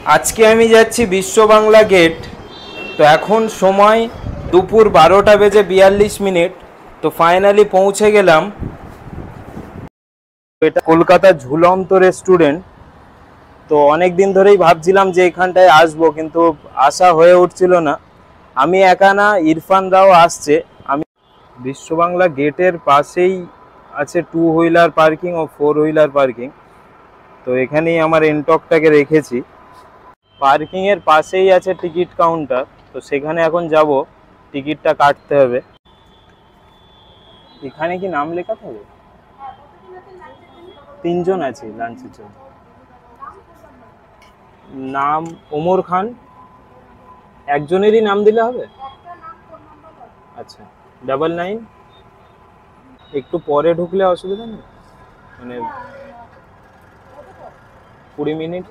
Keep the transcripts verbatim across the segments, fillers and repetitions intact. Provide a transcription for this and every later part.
আজকে আমি যাচ্ছি বিশ্ব বাংলা গেট। তো এখন সময় দুপুর বারোটা বেজে বিয়াল্লিশ মিনিট। তো ফাইনালি পৌঁছে গেলাম। এটা কলকাতা ঝুলন্ত রেস্টুরেন্ট। তো অনেক দিন ধরেই ভাবছিলাম যে এখানটায় আসবো, কিন্তু আসা হয়ে উঠছিল না। আমি একা না, ইরফান রাও আসছে। আমি বিশ্ব বাংলা গেটের পাশেই আছে টু হুইলার পার্কিং ও ফোর হুইলার পার্কিং। তো এখানেই আমার এনটকটাকে রেখেছি। পার্কিংয়ের পাশেই আছে টিকিট কাউন্টার। তো সেখানে এখন যাব, টিকিটটা কাটতে হবে। এখানে কি নাম লেখা থাকে? তিনজন আছে লাঞ্চের জন্য। নাম ওমর খান। একজনেরই নাম দিলে হবে? আচ্ছা, ডাবল নাইন। একটু পরে ঢুকলে অসুবিধা নেই, মানে কুড়ি মিনিট।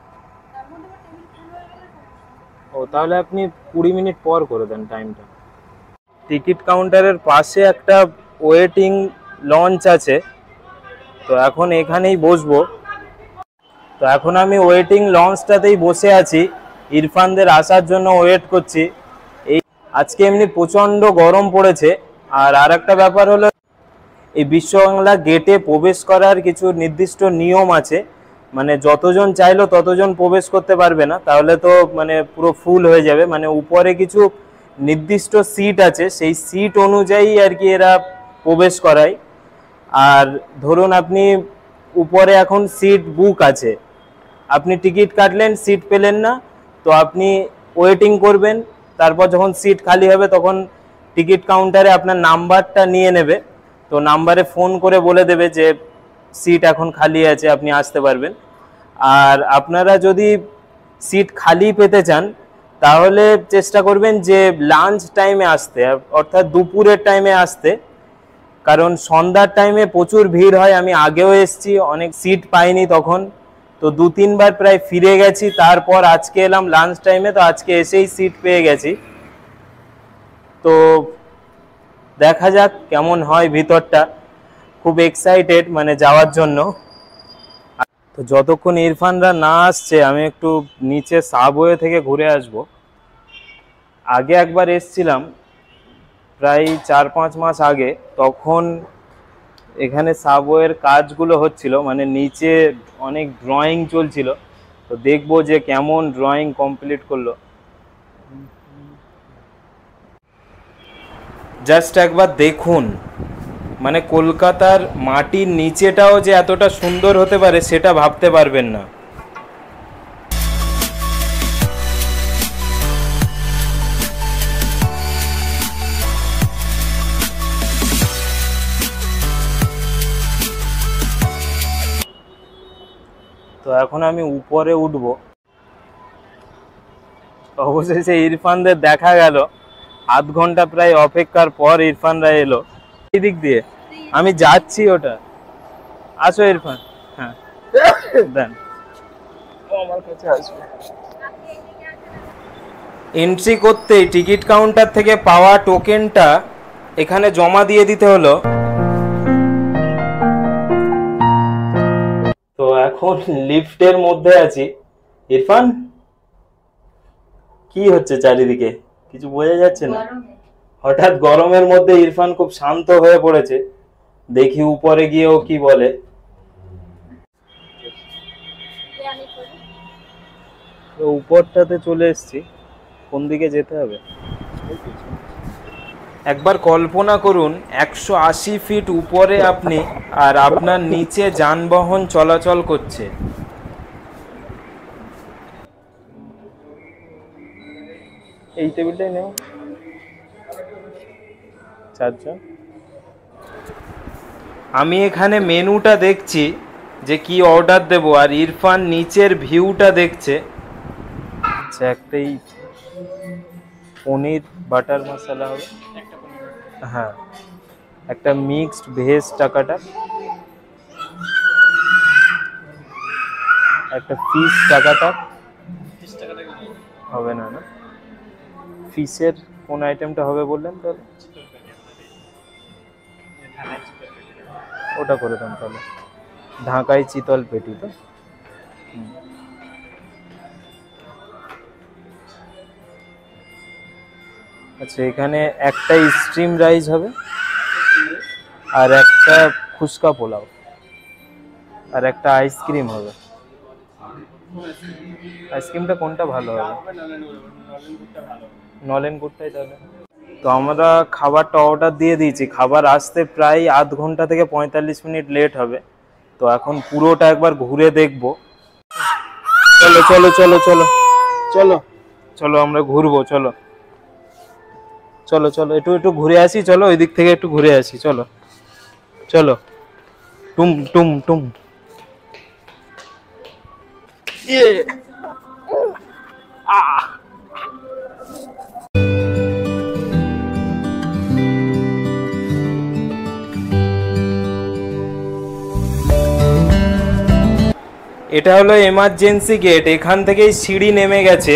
ও, তাহলে আপনি কুড়ি মিনিট পর করে দেন টাইমটা। টিকিট কাউন্টারের পাশে একটা ওয়েটিং লঞ্চ আছে। তো এখন এখানেই বসবো। তো এখন আমি ওয়েটিং লঞ্চটাতেই বসে আছি, ইরফানদের আসার জন্য ওয়েট করছি। এই আজকে এমনি প্রচণ্ড গরম পড়েছে। আর আর একটা ব্যাপার হলো, এই বিশ্ব বাংলা গেটে প্রবেশ করার কিছু নির্দিষ্ট নিয়ম আছে। মানে যতজন চাইলো ততজন প্রবেশ করতে পারবে না, তাহলে তো মানে পুরো ফুল হয়ে যাবে। মানে উপরে কিছু নির্দিষ্ট সিট আছে, সেই সিট অনুযায়ী আর কি এরা প্রবেশ করায়। আর ধরুন আপনি উপরে এখন সিট বুক আছে, আপনি টিকিট কাটলেন, সিট পেলেন না, তো আপনি ওয়েটিং করবেন। তারপর যখন সিট খালি হবে তখন টিকিট কাউন্টারে আপনার নাম্বারটা নিয়ে নেবে। তো নাম্বারে ফোন করে বলে দেবে যে সিট এখন খালি আছে, আপনি আসতে পারবেন। আর আপনারা যদি সিট খালি পেতে চান তাহলে চেষ্টা করবেন যে লাঞ্চ টাইমে আসতে, অর্থাৎ দুপুরের টাইমে আসতে। কারণ সন্ধ্যার টাইমে প্রচুর ভিড় হয়। আমি আগেও এসেছি, অনেক সিট পাইনি তখন। তো দু তিনবার প্রায় ফিরে গেছি, তারপর আজকে এলাম লাঞ্চ টাইমে। তো আজকে এসেই সিট পেয়ে গেছি। তো দেখা যাক কেমন হয় ভিতরটা। খুব এক্সাইটেড মানে যাওয়ার জন্য। তো যতক্ষণ ইরফানরা না আসছে আমি একটু নিচে সাবওয়ে থেকে ঘুরে আসব। আগে একবার এসছিলাম প্রায় চার পাঁচ মাস আগে, তখন এখানে সাবওয়ের কাজগুলো হচ্ছিল, মানে নিচে অনেক ড্রয়িং চলছিল। তো দেখবো যে কেমন ড্রয়িং কমপ্লিট করলো। জাস্ট একবার দেখুন, মানে কলকাতার মাটির নিচেটাও যে এতটা সুন্দর হতে পারে সেটা ভাবতে পারবেন না। তো এখন আমি উপরে উঠব। অবশেষে ইরফানদের দেখা গেল। আধ ঘন্টা প্রায় অপেক্ষার পর ইরফানরা এলো। এই দিক দিয়ে আমি যাচ্ছি, ওটা। আসো ইরফান, হ্যাঁ দেন, আমার কাছে আসবে। এন্ট্রি করতেই টিকিট কাউন্টার থেকে পাওয়া টোকেনটা এখানে জমা দিয়ে দিতে হলো। তো এখন লিফটের মধ্যে আছি। ইরফান, কি হচ্ছে চারিদিকে কিছু বোঝা যাচ্ছে না। হঠাৎ গরমের মধ্যে ইরফান খুব শান্ত হয়ে পড়েছে। দেখি উপরে গিয়েও কি বলে। তো উপরটাতে চলে এসেছি, কোন দিকে যেতে হবে একবার কল্পনা করুন। একশো আশি ফিট উপরে আপনি, আর আপনার নিচে যানবাহন চলাচল করছে। এই টেবিলটাই নেও, চারজন। আমি এখানে মেনুটা দেখছি যে কি অর্ডার দেব, আর ইরফান নিচের ভিউটা দেখছে। আচ্ছা, একটাই পনির বাটার মশলা হবে, হ্যাঁ। একটা মিক্সড ভেজ টাকাটা, একটা ফিশ টাকাটা হবে না না ফিশের কোন আইটেমটা হবে বললেন? তাহলে ওটা করে দেন তাহলে। ঢাকাই চিতল পেটি তো। আচ্ছা, এখানে একটা স্ট্রিম রাইস হবে আর একটা ফুচকা পোলাও আর একটা আইসক্রিম হবে। আইসক্রিমটা কোনটা ভালো হবে? নলেন গুড়টাই তাহলে। তো আমরা খাবারটা অর্ডার দিয়ে দিয়েছি, খাবার আসতে প্রায় আধ ঘন্টা থেকে পঁয়তাল্লিশ মিনিট লেট হবে। তো এখন পুরোটা একবার ঘুরে দেখব। চলো চলো চলো চলো চলো চলো আমরা ঘুরবো, চলো চলো চলো একটু একটু ঘুরে আসি, চলো ওই দিক থেকে একটু ঘুরে আসি, চলো চলো। টুম টুম টুম আহ এটা হলো এমার্জেন্সি গেট, এখান থেকেই সিঁড়ি নেমে গেছে।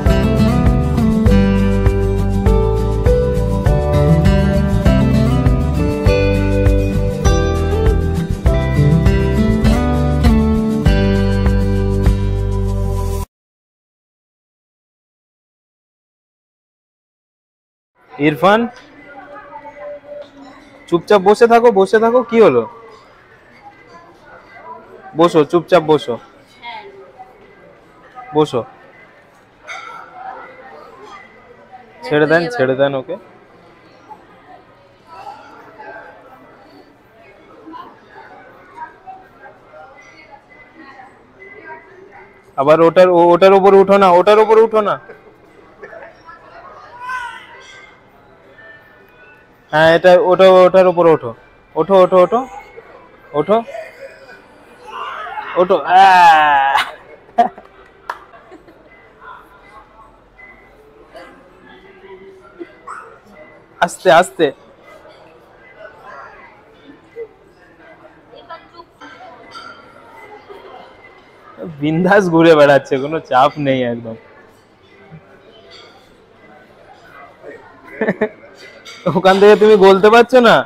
ইরফান চুপচাপ বসে থাকো, বসে থাকো, কি হলো? বসো, চুপচাপ বসো, বসো। ছেড়ে দেন, ছেড়ে দেন ওকে। আবার ওটার ওটার উপর উঠো না, ওটার উপর উঠো না। হ্যাঁ, এটা ওটা ওটার উপর ওঠো, ওঠো ওঠো ওঠো ওঠো ওঠো। আস্তে আস্তে। বিন্দাস ঘুরে বেড়াচ্ছে, কোনো চাপ নেই একদম। ওখান থেকে তুমি বলতে পারছো না?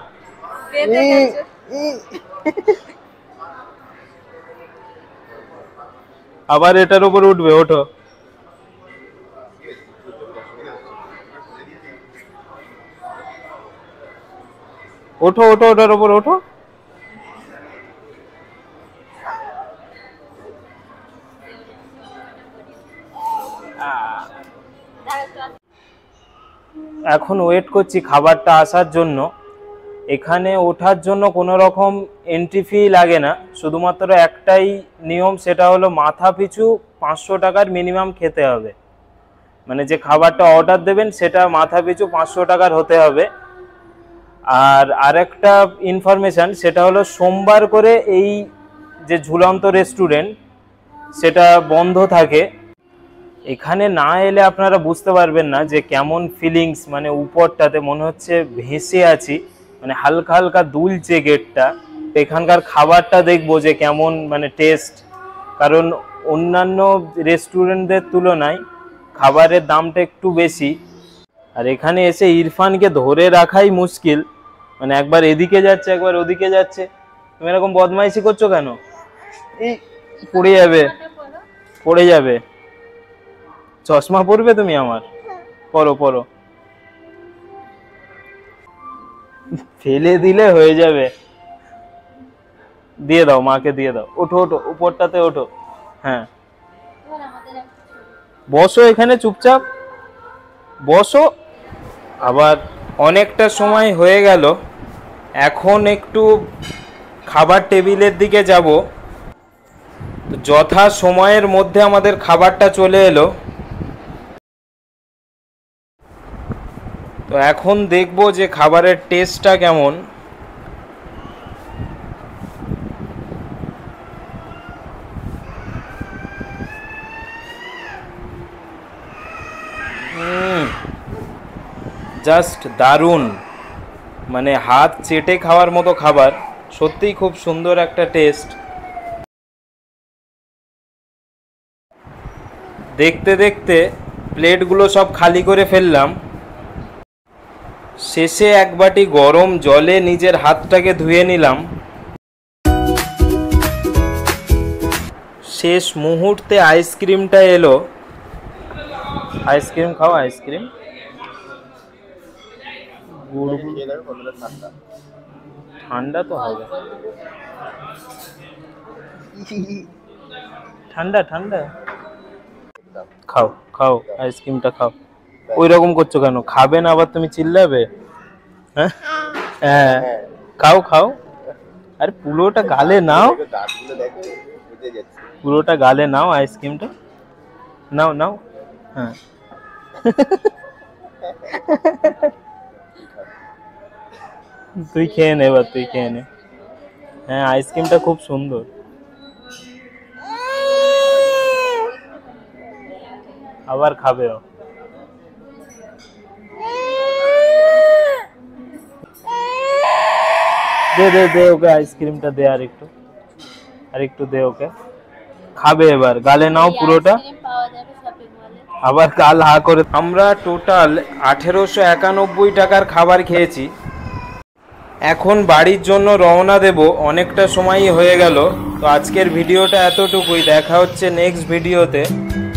আবার এটার উপর উঠবে, ওঠো। ওঠো ওঠো ওটার উপর ওঠো। এখন ওয়েট করছি খাবারটা আসার জন্য। এখানে ওঠার জন্য কোনো রকম এন্ট্রি ফি লাগে না, শুধুমাত্র একটাই নিয়ম, সেটা হলো মাথা পিছু পাঁচশো টাকার মিনিমাম খেতে হবে। মানে যে খাবারটা অর্ডার দেবেন সেটা মাথা পিছু পাঁচশো টাকার হতে হবে। আর আরেকটা ইনফরমেশান, সেটা হলো সোমবার করে এই যে ঝুলন্ত রেস্টুরেন্ট সেটা বন্ধ থাকে। এখানে না এলে আপনারা বুঝতে পারবেন না যে কেমন ফিলিংস, মানে উপরটাতে মনে হচ্ছে ভেসে আছি, মানে হালকা হালকা দুলছে গেটটা। এখানকার খাবারটা দেখবো যে কেমন মানে টেস্ট, কারণ অন্যান্য রেস্টুরেন্টদের তুলনায় খাবারের দামটা একটু বেশি। আর এখানে এসে ইরফানকে ধরে রাখাই মুশকিল, মানে একবার এদিকে যাচ্ছে একবার ওদিকে যাচ্ছে। তুমি এরকম বদমাইশি করছো কেন? এই পড়ে যাবে, পড়ে যাবে। চশমা পরবে তুমি আমার? পরো পরো। ফেলে দিলে হয়ে যাবে, দিয়ে দাও, মাকে দিয়ে দাও। ওঠো ওঠো, উপরটাতে ওঠো। হ্যাঁ, বসো এখানে চুপচাপ বসো। আবার অনেকটা সময় হয়ে গেল, এখন একটু খাবার টেবিলের দিকে যাব। যথা সময়ের মধ্যে আমাদের খাবারটা চলে এলো। তো এখন দেখব যে খাবারের টেস্টটা কেমন। জাস্ট দারুণ, মানে হাত চেটে খাওয়ার মতো খাবার, সত্যিই খুব সুন্দর একটা টেস্ট। দেখতে দেখতে প্লেটগুলো সব খালি করে ফেললাম। শেষে এক বাটি গরম জলে নিজের হাতটাকে ধুয়ে নিলাম। শেষ মুহূর্তে আইসক্রিমটা এলো। আইসক্রিম খাও, আইসক্রিম। গুড় ঠান্ডা তো হবে, ঠান্ডা ঠান্ডা। খাও খাও আইসক্রিমটা খাও। ওই রকম করছো কেন? খাবে না আবার তুমি চিল্লাবে? হ্যাঁ হ্যাঁ খাও খাও। আরে পুরোটা গালে নাও, পুরোটা গালে নাও আইসক্রিমটা, নাও নাও। হ্যাঁ তুই খেয়ে নে, এবার তুই খেয়ে নে। হ্যাঁ আইসক্রিমটা খুব সুন্দর। আবার খাবে ও। দে দে দে ওকে আইসক্রিমটা দে, আর একটু আর একটু দে ওকে। খাবে এবার, গালে নাও পুরোটা। আবার কাল হা করে। আমরা টোটাল আঠেরোশো একানব্বই টাকার খাবার খেয়েছি। এখন বাড়ির জন্য রওনা দেব, অনেকটা সময়ই হয়ে গেল। তো আজকের ভিডিওটা এতটুকুই, দেখা হচ্ছে নেক্সট ভিডিওতে।